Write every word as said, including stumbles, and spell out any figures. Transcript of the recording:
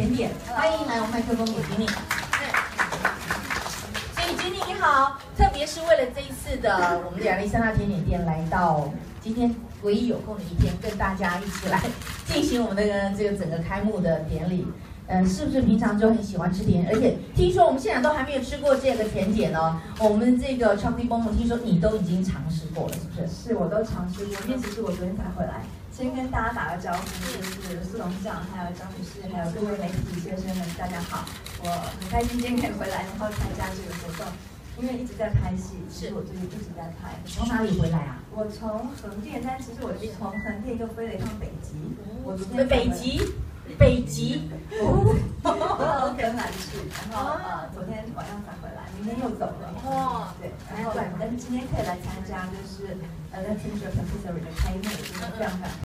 甜点，欢迎来我们麦克风给经理。所以经理你好，特别是为了这一次的我们的亚历山大甜点店来到今天唯一有空的一天，跟大家一起来进行我们的这个整个开幕的典礼。嗯，是不是平常就很喜欢吃甜？而且听说我们现场都还没有吃过这个甜点哦。我们这个 Chocolate Bonbon， 听说你都已经尝试过了，是不是？ 是，我都尝试过，因为其实我昨天才回来，先跟大家打个招呼，就是苏董事长，还有张女士，还有各位媒体先生们，大家好，我很开心今天可以回来，然后参加这个活动。因为一直在拍戏，其实我最近一直在拍。 从哪里回来啊？ 我从横店，但其实我是从横店又飞了一趟北极。我昨天北极，北极， 哦，到芬兰去，然后呃，昨天晚上才回来，明天又走了。哦，对，然后跟今天可以来参加，就是呃，在 Teacher Patisserie 的开幕，真的非常非常。